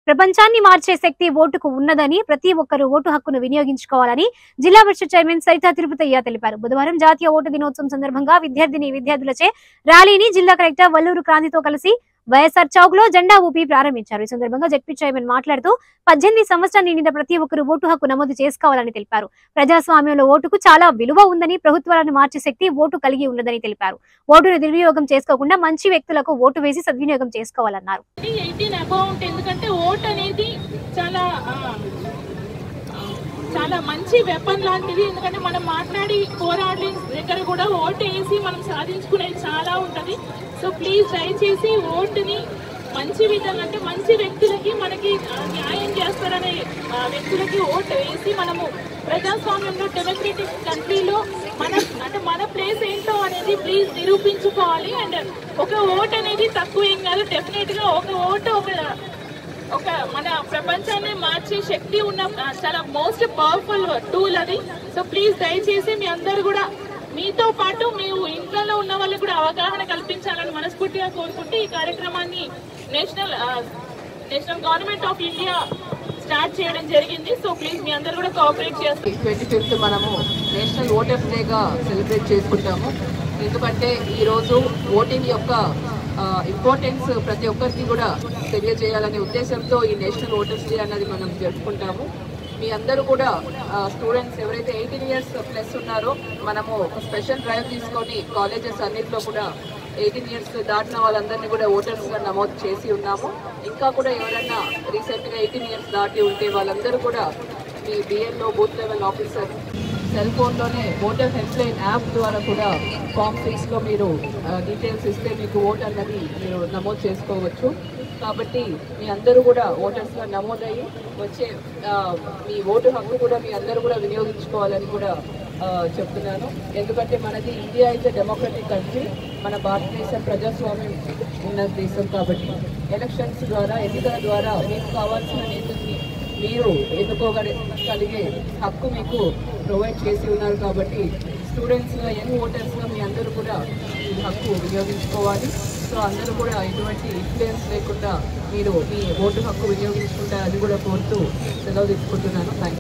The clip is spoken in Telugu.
ప్రపంచాన్ని మార్చే శక్తి ఓటుకు ఉన్నదని, ప్రతి ఒక్కరూ ఓటు హక్కును వినియోగించుకోవాలని జిల్లా పరిషత్ చైర్మన్ సరితా తిరుపతయ్య తెలిపారు. బుధవారం జాతీయ ఓటు దినోత్సవం సందర్భంగా విద్యార్థులచే ర్యాలీని జిల్లా కలెక్టర్ వల్లూరు క్రాంతితో కలిసి వైఎస్ఆర్ చౌక్ లో జెండా ఊపి ప్రారంభించారు. ఈ సందర్భంగా జెడ్పీ చైర్మన్ మాట్లాడుతూ 18 సంవత్సరాలు నిండిన ప్రతి ఒక్కరూ ఓటు హక్కు నమోదు చేసుకోవాలని తెలిపారు. ప్రజాస్వామ్యంలో ఓటుకు చాలా విలువ ఉందని, ప్రభుత్వాలను మార్చే శక్తి ఓటు కలిగి ఉన్నదని తెలిపారు. ఓటును దుర్వినియోగం చేసుకోకుండా మంచి వ్యక్తులకు ఓటు వేసి సద్వినియోగం చేసుకోవాలన్నారు. చాలా మంచి వెపన్ లాంటిది. ఎందుకంటే మనం మాట్లాడి పోరాడే దగ్గర కూడా ఓటు వేసి మనం సాధించుకునేది చాలా ఉంటుంది. సో ప్లీజ్ దయచేసి ఓటుని మంచి విధంగా, అంటే మంచి వ్యక్తులకి, మనకి న్యాయం చేస్తారనే వ్యక్తులకి ఓటు వేసి మనము ప్రజాస్వామ్యంలో డెమోక్రటిక్ కంట్రీలో మన ప్లేస్ ఏంటో అనేది ప్లీజ్ నిరూపించుకోవాలి. అండ్ ఒక ఓటు అనేది తక్కువ ఏం కాదు. డెఫినెట్గా ఒక ఓటు ఒక మన ప్రపంచాన్ని మార్చే శక్తి ఉన్న చాలా మోస్ట్ పవర్ఫుల్ టూల్ అది. సో ప్లీజ్ దయచేసి మీ అందరూ కూడా, మీతో పాటు మీ ఇంట్లో ఉన్న వాళ్ళకి కూడా అవగాహన కల్పించాలని మనస్ఫూర్తిగా కోరుకుంటూ ఈ కార్యక్రమాన్ని national government of India start చేయడం జరిగింది. సో ప్లీజ్ మీ అందరూ కూడా కోఆపరేట్ చేస్తారు. 25th మనము నేషనల్ ఓటర్స్ డేగా సెలబ్రేట్ చేసుకుంటాము. ఎందుకంటే ఈరోజు ఓటింగ్ యొక్క ఇంపార్టెన్స్ ప్రతి ఒక్కరికి కూడా తెలియజేయాలనే ఉద్దేశంతో ఈ నేషనల్ ఓటర్స్ డే అన్నది మనం జరుపుకుంటాము. మీ అందరూ కూడా స్టూడెంట్స్ ఎవరైతే 18 years ప్లస్ ఉన్నారో మనము ఒక స్పెషల్ డ్రైవ్ తీసుకొని కాలేజెస్ అన్నింటిలో కూడా 18 years దాటిన వాళ్ళందరినీ కూడా ఓటర్స్గా నమోదు చేసి ఉన్నాము. ఇంకా కూడా ఎవరైనా రీసెంట్గా 18 years దాటి ఉంటే వాళ్ళందరూ కూడా మీ BLO booth level officer cell ఫోన్లోనే ఓటర్ హెల్ప్లైన్ యాప్ ద్వారా కూడా ఫామ్ 6లో మీరు డీటెయిల్స్ ఇస్తే మీకు ఓట్ అన్నది మీరు నమోదు చేసుకోవచ్చు. కాబట్టి మీ అందరూ కూడా ఓటర్స్గా నమోదయ్యి వచ్చే మీ ఓటు హక్కు కూడా మీ అందరూ కూడా వినియోగించుకోవాలని కూడా చెప్తున్నాను. ఎందుకంటే మనది ఇండియా అయితే డెమోక్రటిక్ కంట్రీ, మన భారతదేశం ప్రజాస్వామ్యం ఉన్న దేశం. కాబట్టి ఎలక్షన్స్ ద్వారా, ఎన్నికల ద్వారా మీకు కావాల్సిన నేతల్ని మీరు ఎన్నుకోగలిగే హక్కు మీకు ప్రొవైడ్ చేసి ఉన్నారు. కాబట్టి స్టూడెంట్స్గా, యంగ్ ఓటర్స్గా మీ అందరూ కూడా ఈ హక్కు వినియోగించుకోవాలి. సో అందరూ కూడా ఎటువంటి ఇన్ఫ్లుయెన్స్ లేకుండా మీరు మీ ఓటు హక్కు వినియోగించుకుంటారని కూడా కోరుతూ సెలవు తీసుకుంటున్నాను. Thank you.